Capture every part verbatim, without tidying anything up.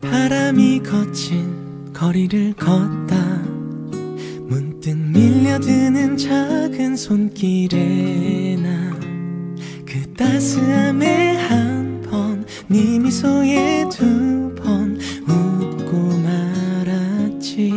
바람이 거친 거리를 걷다 문득 밀려드는 작은 손길에 나 그 따스함에 한 번 네 미소에 두 번 웃고 말았지.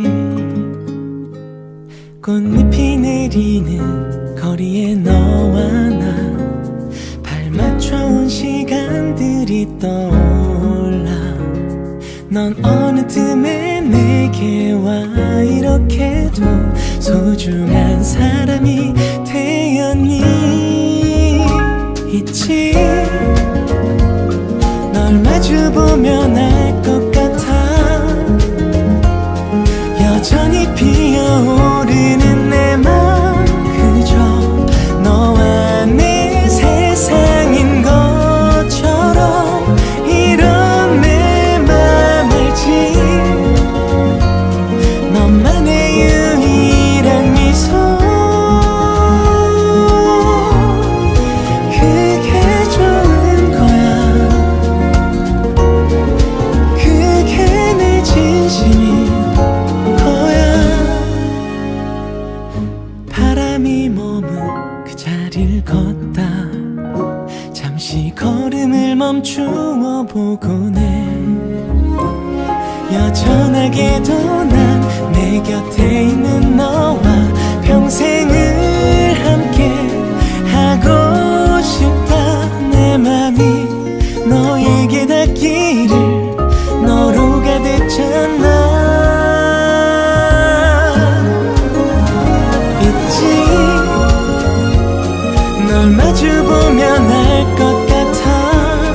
꽃잎이 내리는 거리에 너와 나 발 맞춰온 시간들이 떠올라. 넌 어느 틈에 내게 와 이렇게도 소중한 사람이 되었니. 있지 널 마주보면 알 것 같아. 여전히 피어오르는 내 맘 그저 너와 내 세상인 것처럼. 이런 내 맘 알지. 너만의 유일한 미소 그게 좋은 거야. 그게 내 진심인 거야. 바람이 머문 그 자리를 걷다 잠시 걸음을 멈추어 보곤 해. 여전하게도 난 내 곁에 있는 너와 평생을 함께 하고 싶다. 내 맘이 너에게 닿기를 너로 가득 찼나. 있지 널 마주보면 알 것 같아.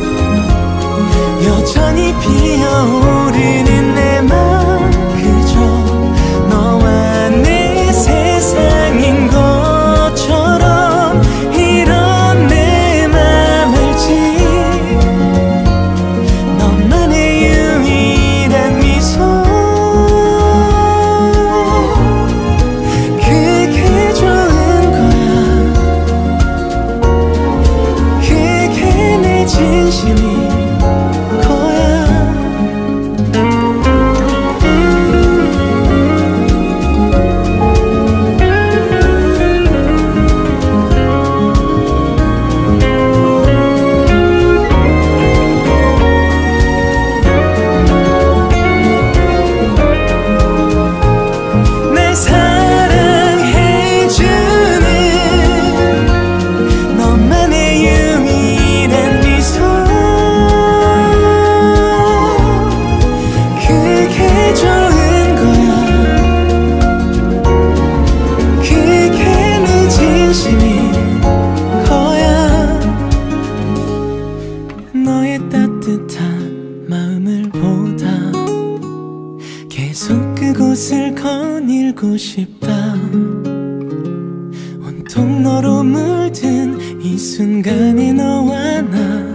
여전히 피어오르는 내 맘 그저 너와 내 세상인 것처럼. 이런 내 맘 알지. 너만의 유일한 미소 그게 좋은 거야. 그게 내 진심인 거야. 날 사랑해주는 너만의 유일한 미소 그게 좋은 거야. 그게 내 진심인 거야. 너의 따뜻한 마음을 보다 계속 그곳을 거닐고 싶다. 온통 너로 물든 이 순간에 너와 나